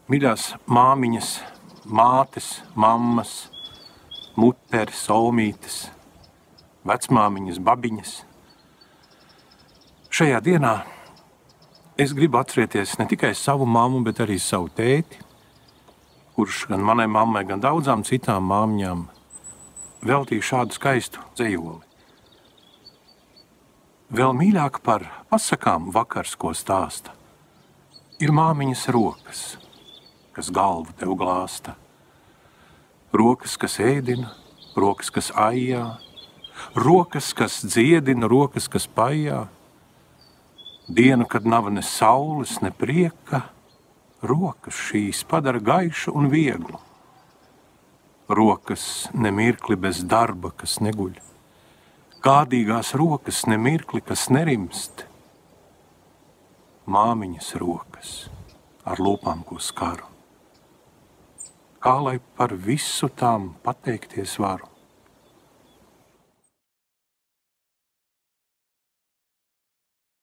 Mīļās māmiņas, mātes, mammas, muteres, olmītes, vecmāmiņas, babiņas. Šajā dienā es gribu atcerēties ne tikai savu mammu, bet arī savu tēti, kurš gan manai mammai, gan daudzām citām māmiņām veltīja šādu skaistu dzejoli. Vēl mīļāk par pasakām vakars, ko stāsta, ir māmiņas rokas, kas galvu tev glāsta. Rokas, kas ēdina, rokas, kas ajā, rokas, kas dziedina, rokas, kas pajā. Dienu, kad nav ne saules, ne prieka, rokas šīs padara gaišu un vieglu. Rokas nemirkli bez darba, kas neguļ. Gādīgās rokas nemirkli, kas nerimst. Māmiņas rokas ar lūpām, ko skaru. Kā lai par visu tām pateikties varu?